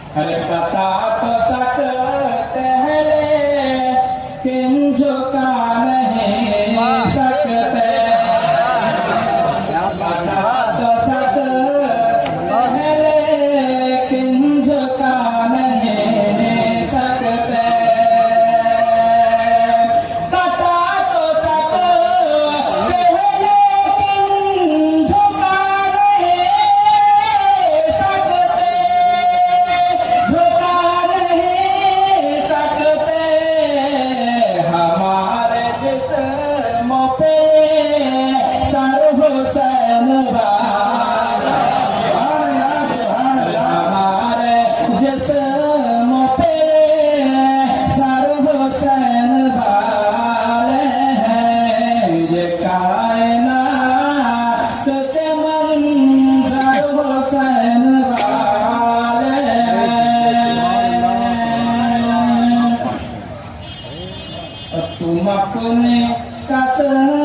अरे बता तो सकते हैं लेकिन झुका नहीं सकते। बता तो सकते हैं लेकिन झुका नहीं सकते। बता तो सकते हैं लेकिन झुका नहीं सकते। झुका नहीं सकते हमारे जिस्मों पे सर हुसैन वाला। हमारे जिस्मों पे सर हुसैन वाले हैं। ये कायनात के मंजर हुसैन वाले हैं। तुम अपने कसम